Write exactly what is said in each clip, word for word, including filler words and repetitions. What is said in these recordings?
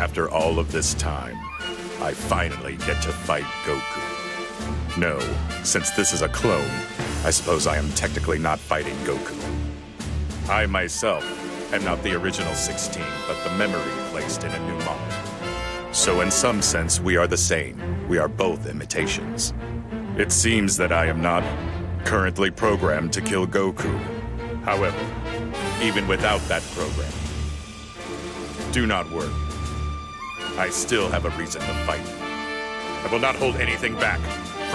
After all of this time, I finally get to fight Goku. No, since this is a clone, I suppose I am technically not fighting Goku. I myself am not the original sixteen, but the memory placed in a new model. So in some sense, we are the same. We are both imitations. It seems that I am not currently programmed to kill Goku. However, even without that program, do not worry. I still have a reason to fight. I will not hold anything back from...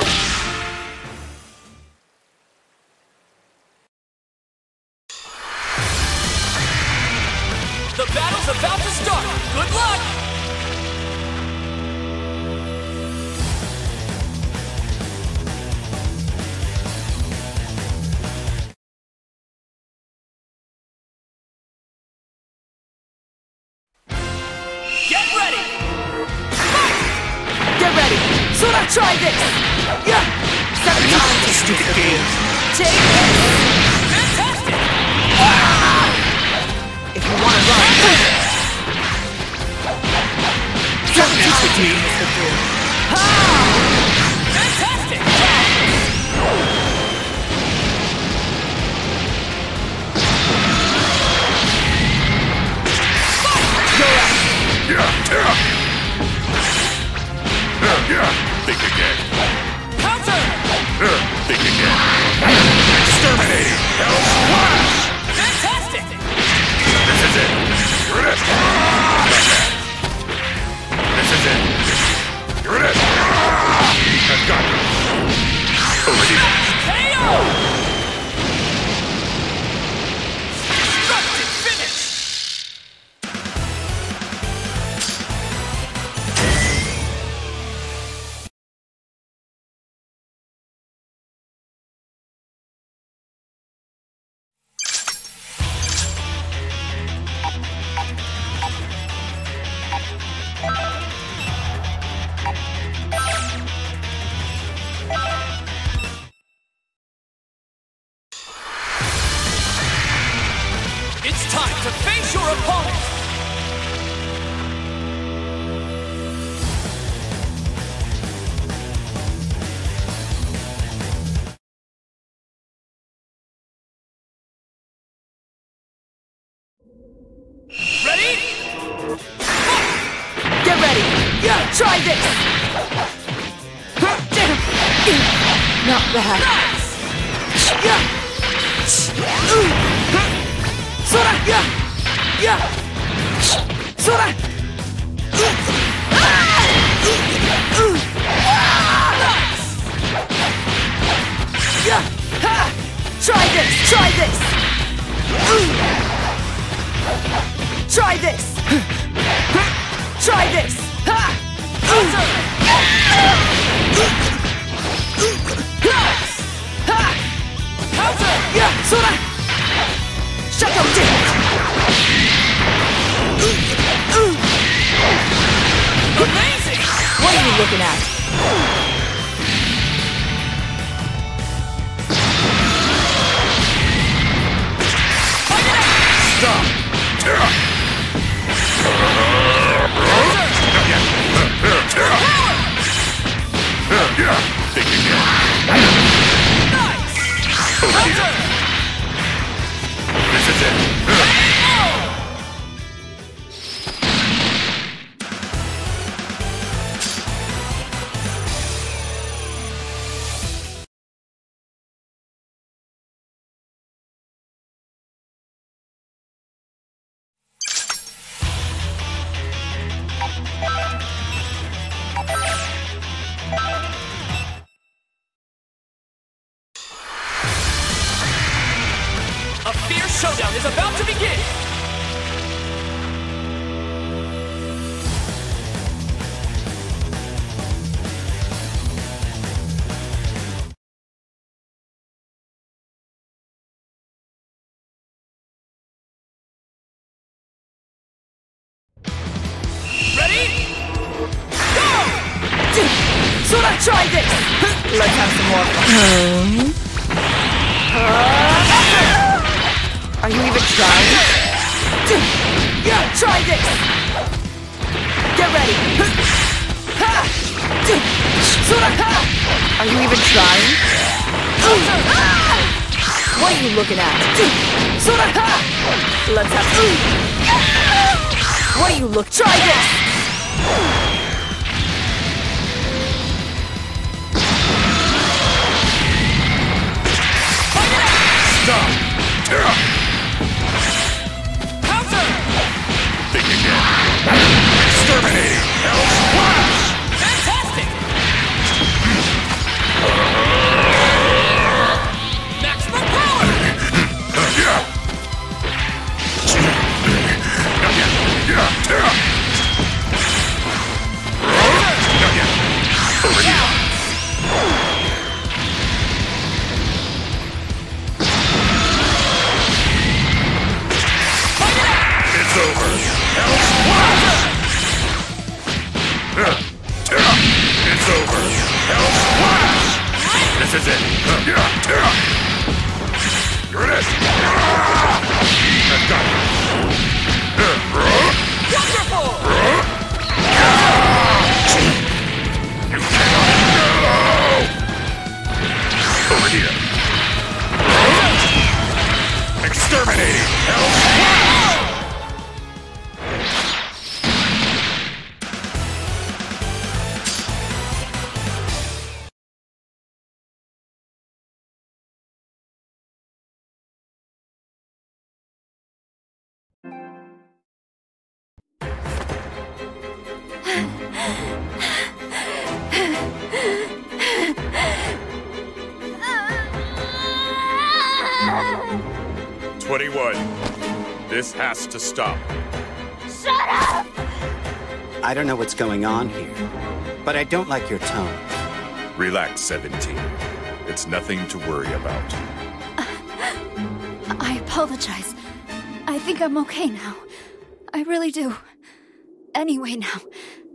The battle's about to start! Good luck! Get ready! Fight! Get ready! Sora, try this! Yeah! Seven times! Stupid game. Take this! Fantastic! Ah! If you want to run... Seven times! Ha! Fantastic! Yeah, yeah. Yeah, think again. Counter! Yeah, think again. Exterminating Hell Splash! Fantastic! This is it. You're in it. Not bad. This is it. You're in it. I've got you. Over here. K O! Destructive finish! It's time to face your opponent! Ready? Get ready! Yeah! Try this! Not bad. Yeah! Sora! Yeah! Yeah! Sora! Yeah! Ha! Try this! Try this! Try this! Try this! Ha! Ha! Counter! Yeah! Sora! Shut up, Dick! Amazing! What are you looking at? Stop! Yeah. Think again. Nice! Over here. Counter! This is it. A fierce showdown is about to begin! Ready? Go! Sora, try this! Let's have some more fun. Are you even trying? Yeah, try this! Get ready! Are you even trying? What are you looking at? Let's have some. What are you look? Try this! Stop! Counter! Think again. Exterminating! Hell's Flash! Fantastic! Maximum power! Over here! It's over! Hell's Flash! It's over! Hell's Flash! This is it! You're in it! I've got it! Wonderful! You cannot go! Over here! Exterminating! Hell's Flash! twenty-one. This has to stop. Shut up! I don't know what's going on here, but I don't like your tone. Relax, seventeen. It's nothing to worry about. I apologize. I think I'm okay now. I really do. Anyway now,